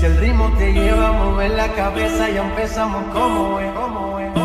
el ritmo te lleva a mover la cabeza, ya empezamos como es,